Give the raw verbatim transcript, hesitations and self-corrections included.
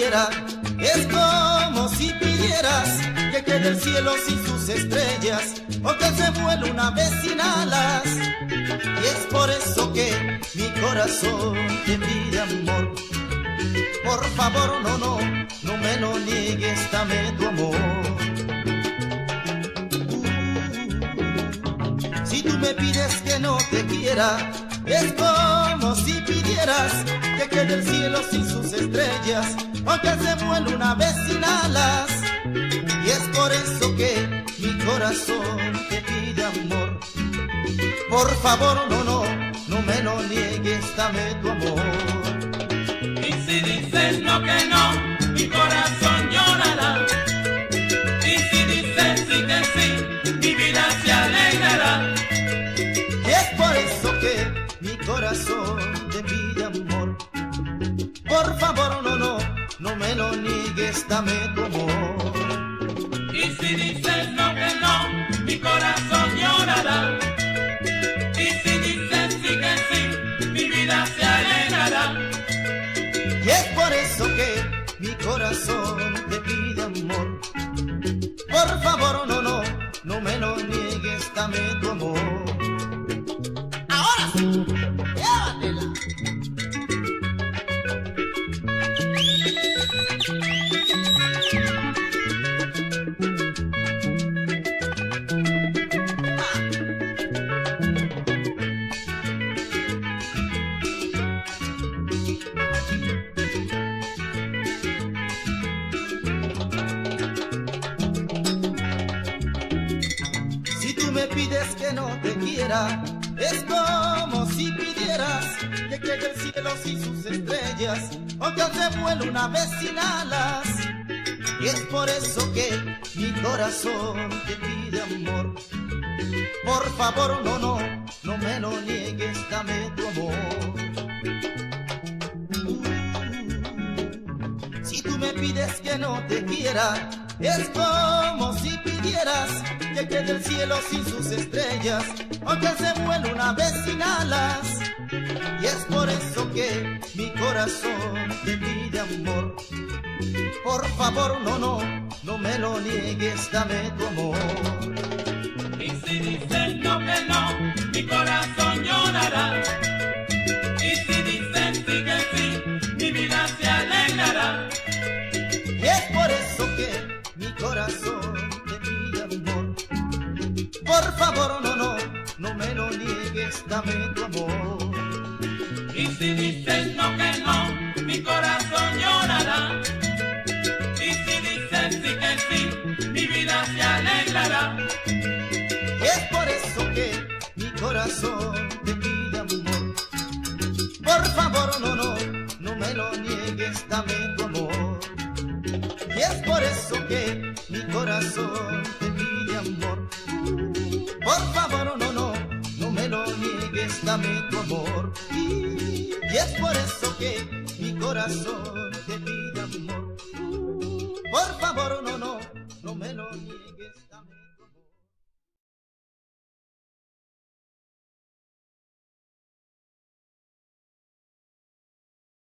quiera. Es como si pidieras que quede el cielo sin sus estrellas, o que se vuele una vez sin alas. Y es por eso que mi corazón te pide amor. Por favor, no, no, no me lo niegues, dame tu amor. uh, Si tú me pides que no te quiera, es como si pidieras que quede el cielo sin sus estrellas, o que se vuele una vez sin alas. Y es por eso que mi corazón te pide amor. Por favor, no, no, no me lo niegues, dame tu amor. Y si dices no que no, mi corazón llorará. Y si dices sí que sí, mi vida se alegrará. Y es por eso que mi corazón te pide amor. Por favor, no, no, no me lo niegues, dame tu amor. Y si dices no que no, mi corazón llorará. Y si dices sí que sí, mi vida se alegrará. Y es por eso que mi corazón te pide amor. Por favor, no, no, no me lo niegues, dame tu amor. Ahora sí, llévatela. Me pides que no te quiera, es como si pidieras que quede el cielo sin sus estrellas, o que se vuele una vez sin alas. Y es por eso que mi corazón te pide amor. Por favor, no, no, no me lo niegues, dame tu amor. uh, Si tú me pides que no te quiera, es como si pidieras que quede el cielo sin sus estrellas, o que se vuele una vez sin alas. Y es por eso que mi corazón te pide amor. Por favor, no, no, no me lo niegues, dame tu amor. Y si dices no que no, mi corazón llorará. Y si dices sí que sí, mi vida se alegrará. Y es por eso que mi corazón te pide amor. Por favor, no, no, no me lo niegues, dame tu amor. Y si dices no que no, mi corazón llorará. Y si dices sí que sí, mi vida se alegrará. Y es por eso que mi corazón te pide amor. Por favor, no, no, no me lo niegues, dame tu amor. Y es por eso que mi corazón te pide amor. Por favor, no, no, no me lo niegues, dame tu amor. Y es por eso que mi corazón te pide amor. Por favor, no, no, no me lo niegues.